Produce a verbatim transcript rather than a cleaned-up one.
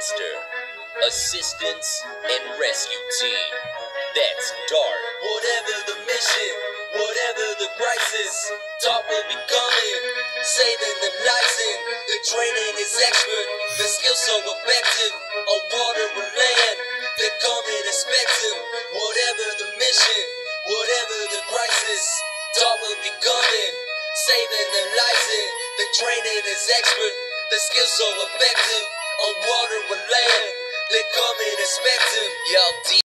Disaster, Assistance, and Rescue Team. That's DART. Whatever the mission, whatever the crisis, DART will be coming, saving the lives in. The training is expert, the skills so effective. On water or land, they're coming expecting. Whatever the mission, whatever the crisis, DART will be coming, saving the lives in. The training is expert, the skills so effective. On water or land, they're coming expecting. Yo, D